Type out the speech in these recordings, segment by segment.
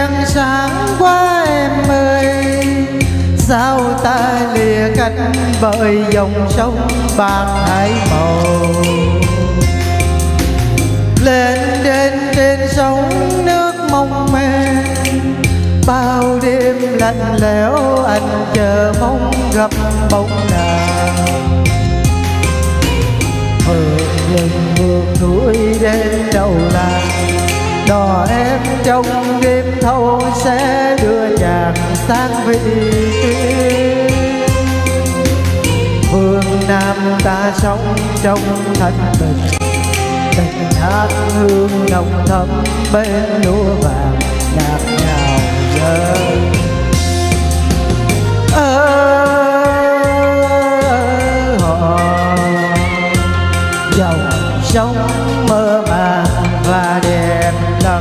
trăng sáng quá em ơi, sao ta lìa cánh bởi dòng sông bạc hải màu. Lên đến trên sông nước mong men, bao đêm lạnh lẽo anh chờ mong gặp bóng nàng. Hương rừng vườn núi đến đầu làng, đò em trong đêm thâu sẽ đưa chàng sang vị tuyến. Phương Nam ta sống trong thanh bình, tình hát hương nồng thắm bên lúa vàng nhạt nhào rơi. Họ dòng sông mơ màng và đẹp lắm.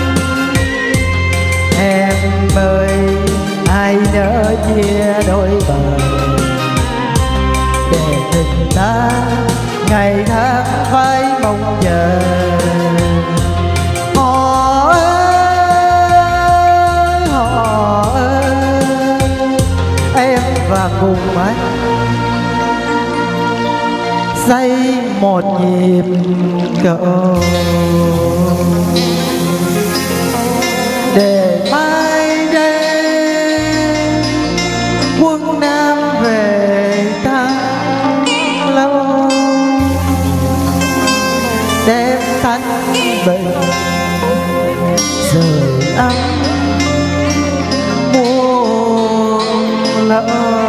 Em ơi ai nỡ chia đôi bờ, để tình ta ngày tháng phải mong chờ. Họ ơi, em và cùng anh xây một nhịp cầu, để mai đây quân Nam về Thăng Long, đem thanh bình rời ấm muôn lâu.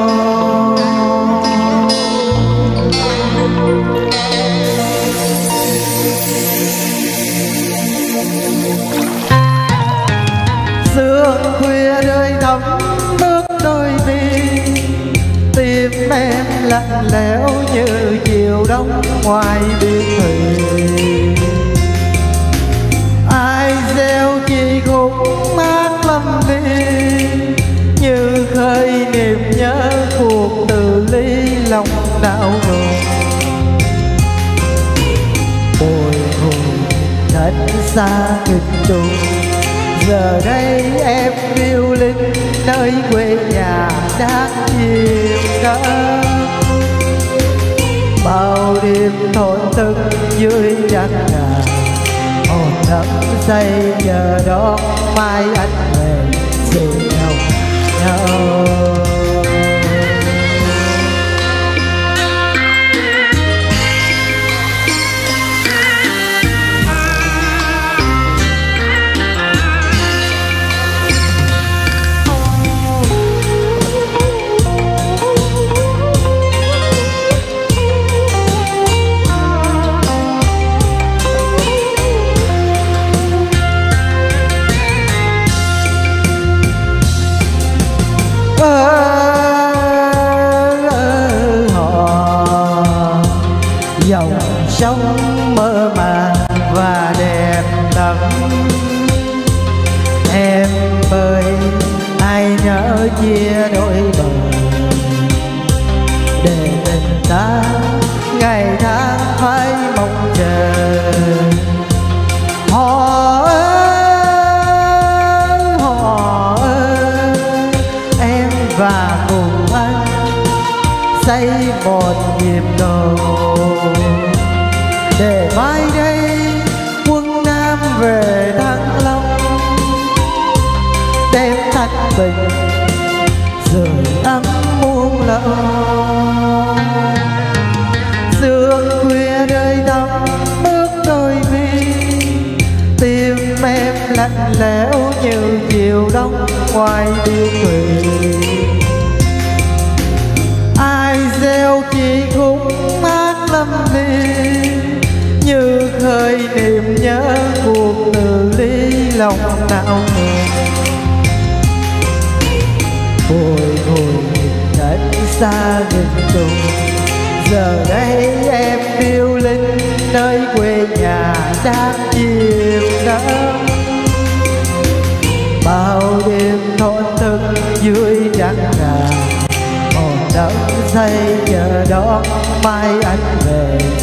Sương khuya rơi thấm bước đôi mi, tim em lạnh lẽo như chiều đông ngoài biển thủy. Ai gieo chi khúc mát lâm ly, như khơi niềm nhớ cuộc từ ly lòng não nùng. Bồi hồi thật xa nghìn trùng, giờ đây em phiêu linh nơi quê nhà đang chìm đắm. Bao đêm thổn thức dưới trăng ngà, hồn đắm say chờ đón mai anh về sự nồng nhau. Dòng sông mơ màng và đẹp lắm. Em ơi ai nỡ chia đôi bờ, để tình ta ngày tháng phải mong chờ. Họ ơi, em và cùng anh xây một nhịp cầu, để mai đây quân Nam về Thăng Long, đem thanh bình rời ấm muôn lâu. Sương khuya rơi thấm bước đôi mi, tim em lạnh lẽo như chiều đông ngoài biển thủy. Ai gieo chi khúc mát lâm ly, như khơi niềm nhớ cuộc từ ly lòng não nùng. Bồi hồi cách xa nghìn trùng, giờ đây em phiêu linh nơi quê nhà đang chìm đắm. Bao đêm thổn thức dưới trăng ngà, hồn đắm say chờ đón mai anh về